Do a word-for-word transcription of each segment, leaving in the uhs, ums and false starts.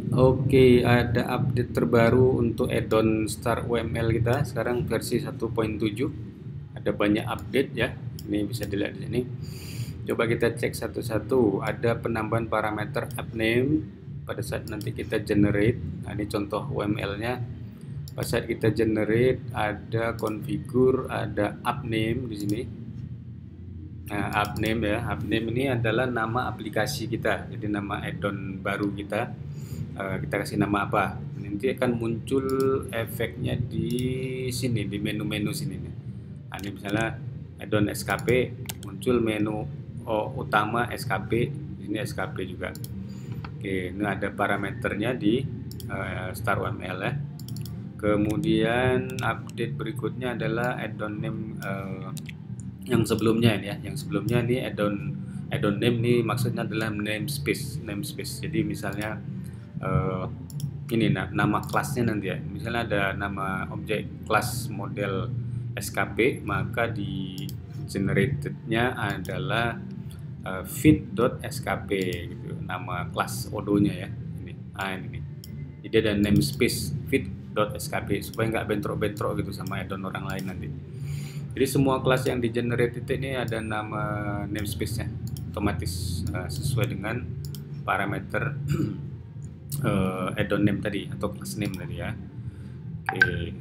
Oke, ada update terbaru untuk add-on Star U M L kita. Sekarang versi satu titik tujuh. Ada banyak update ya. Ini bisa dilihat di sini. Coba kita cek satu-satu. Ada penambahan parameter app name pada saat nanti kita generate. Nah, ini contoh U M L-nya. Pada saat kita generate ada configure, ada app name di sini. Nah, app name ya. App name ini adalah nama aplikasi kita. Jadi nama add-on baru kita. Uh, kita kasih nama apa, nanti akan muncul efeknya di sini, di menu-menu sini nih. Nah, ini misalnya add-on S K P, muncul menu oh, utama S K P, ini S K P juga. Oke, ini ada parameternya di uh, Star U M L ya. Kemudian update berikutnya adalah add-on name uh, yang sebelumnya ini ya, yang sebelumnya ini add-on add-on name ini maksudnya adalah namespace, namespace. Jadi misalnya Uh, ini nah, nama kelasnya nanti ya, misalnya ada nama objek kelas model S K P, maka di generatednya adalah uh, fit.skp gitu, nama kelas odo-nya ya, ini ah ini nih. Jadi ada namespace fit.skp supaya nggak bentrok-bentrok gitu sama add-on orang lain nanti. Jadi semua kelas yang di generated ini ada nama namespace-nya otomatis uh, sesuai dengan parameter Uh, add-on name tadi atau class name tadi ya. Oke,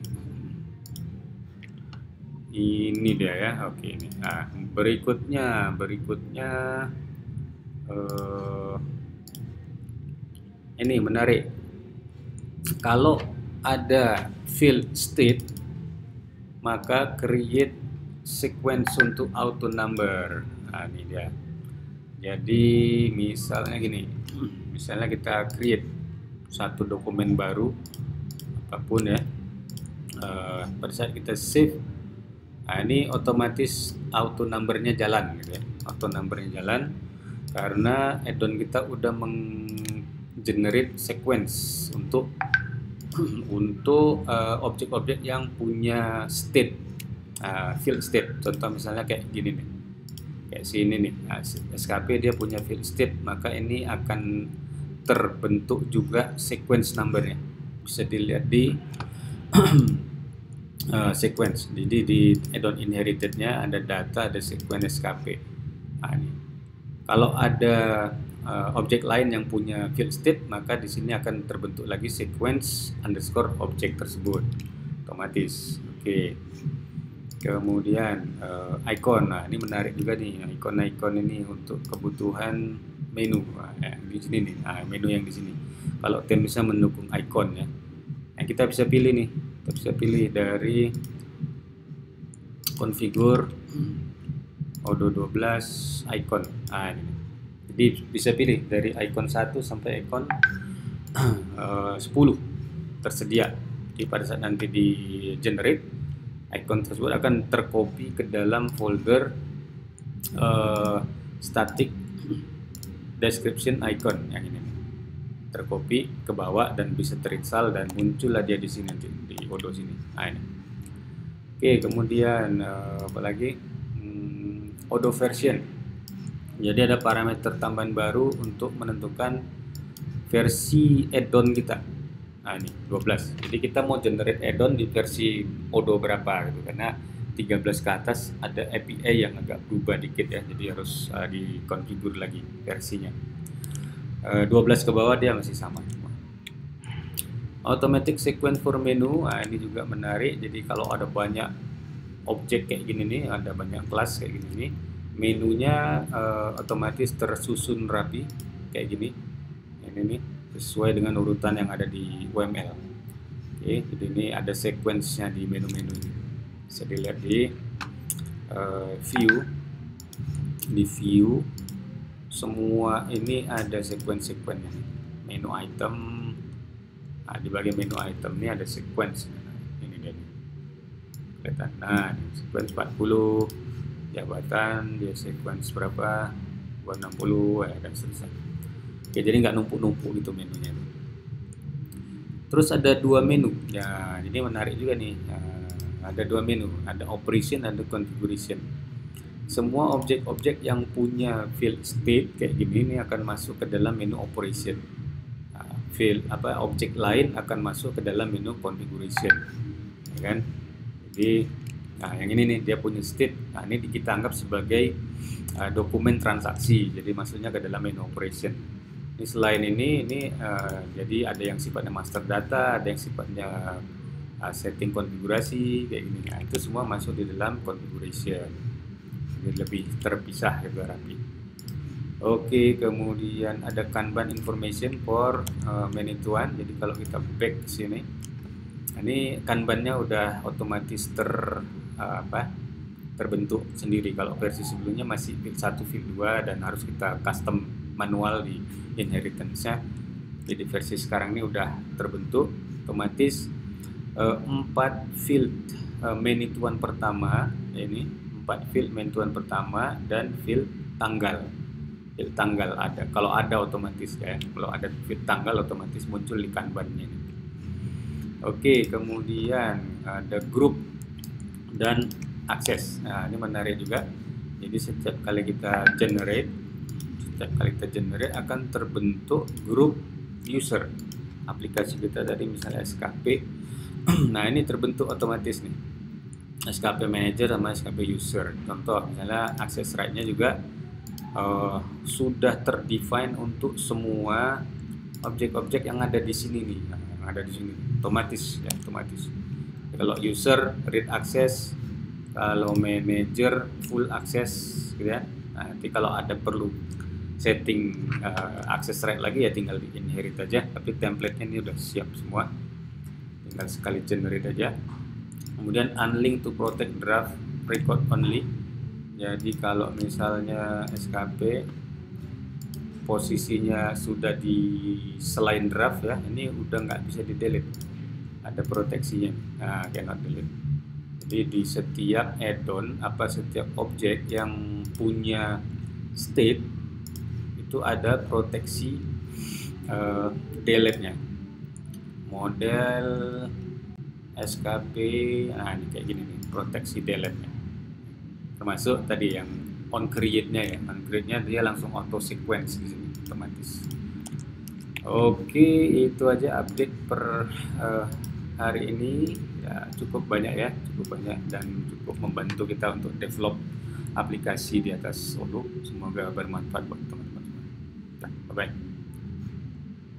ini dia ya. Oke, ini. Nah, berikutnya, berikutnya uh, ini menarik. Kalau ada field state, maka create sequence untuk auto number. Nah, ini dia. Jadi misalnya gini, misalnya kita create satu dokumen baru apapun ya, uh, pada saat kita save, nah ini otomatis auto numbernya jalan gitu ya, auto numbernya jalan karena add-on kita udah menggenerate sequence untuk untuk uh, objek-objek yang punya state, uh, field state. Contoh misalnya kayak gini nih, kayak sini nih, nah, S K P dia punya field state, maka ini akan terbentuk juga sequence numbernya, bisa dilihat di uh, sequence. Jadi di add-on inheritednya ada data, ada sequence S K P. Nah, ini. Kalau ada uh, objek lain yang punya field state, maka di sini akan terbentuk lagi sequence underscore objek tersebut otomatis. Oke. Kemudian uh, icon. Nah, ini menarik juga nih, icon-icon ini untuk kebutuhan menu. Nah, ya, di sini nih, nah, menu yang di sini. Kalau tem bisa mendukung icon ya. Nah, kita bisa pilih nih, kita bisa pilih dari configure odo dua belas icon. Nah, ini. Jadi bisa pilih dari icon satu sampai icon uh, sepuluh tersedia. Jadi pada saat nanti di generate, icon tersebut akan tercopy ke dalam folder uh, static description icon yang ini, tercopy ke bawah dan bisa terinstall dan muncullah dia di sini nanti di odo sini. Nah, ini. Oke, kemudian uh, apa lagi? Hmm, odo version. Jadi ada parameter tambahan baru untuk menentukan versi add-on kita. Nah, ini dua belas. Jadi kita mau generate add-on di versi odo berapa gitu, karena tiga belas ke atas ada A P I yang agak berubah dikit ya, jadi harus uh, dikonfigur lagi versinya. uh, dua belas ke bawah dia masih sama. Automatic sequence for menu, nah ini juga menarik. Jadi kalau ada banyak objek kayak gini nih, ada banyak kelas kayak gini nih, menunya uh, otomatis tersusun rapi kayak gini. Ini nih sesuai dengan urutan yang ada di U M L. Oke, jadi ini ada sequence-nya di menu-menu ini. Bisa dilihat di uh, view, di view semua ini ada sequence-sequence menu item. Nah, di bagian menu item ini ada sequence. Ini dia nih, kelihatan. Nah, sequence empat puluh, jabatan dia sequence berapa, dua enam puluh ya, dan seterusnya. Oke, jadi nggak numpuk-numpuk gitu menunya. Terus ada dua menu ya, jadi menarik juga nih. Nah, ada dua menu, ada operation, ada configuration. Semua objek-objek yang punya field state kayak gini ini akan masuk ke dalam menu operation. Nah, field apa objek lain akan masuk ke dalam menu configuration, ya kan? Jadi nah yang ini nih dia punya state. Nah ini kita anggap sebagai uh, dokumen transaksi, jadi masuknya ke dalam menu operation. Ini selain ini ini uh, jadi ada yang sifatnya master data, ada yang sifatnya uh, setting konfigurasi kayak gini. Nah, itu semua masuk di dalam configuration, jadi lebih terpisah gitu rapi. Oke, kemudian ada Kanban information for uh, manituan. Jadi kalau kita back ke sini, ini Kanbannya udah otomatis ter uh, apa terbentuk sendiri. Kalau versi sebelumnya masih field satu, field dua dan harus kita custom manual di inheritance-nya. Jadi versi sekarang ini udah terbentuk otomatis uh, empat field uh, manituan pertama, ini empat field manituan pertama dan field tanggal. Field tanggal ada, kalau ada otomatis ya, kalau ada field tanggal otomatis muncul di Kanban-nya ini. Oke, kemudian ada grup dan akses. Nah, ini menarik juga. Jadi setiap kali kita generate, setiap kali kita generate akan terbentuk grup user. Aplikasi kita tadi misalnya S K P. Nah, ini terbentuk otomatis nih. S K P manager sama S K P user. Contoh misalnya akses right-nya juga Uh, sudah terdefine untuk semua objek-objek yang ada di sini nih, nah, yang ada di sini otomatis ya, otomatis. Kalau user read access, kalau manager full access gitu ya. Nah, nanti kalau ada perlu setting uh, access right lagi ya tinggal di inherit aja, tapi template-nya ini udah siap semua, tinggal sekali generate aja. Kemudian unlink to protect draft record only. Jadi kalau misalnya S K P posisinya sudah di selain draft ya, ini udah nggak bisa di delete, ada proteksinya. Nah, cannot delete. Jadi di setiap add-on apa setiap objek yang punya state itu ada proteksi uh, delete-nya. Model S K P, nah ini kayak gini nih, proteksi delete-nya. Termasuk tadi yang on create-nya ya, on create-nya dia langsung auto sequence di sini otomatis. Oke, itu aja update per uh, hari ini. Ya, cukup banyak ya, cukup banyak dan cukup membantu kita untuk develop aplikasi di atas Odoo. Semoga bermanfaat buat teman-teman. Bye bye.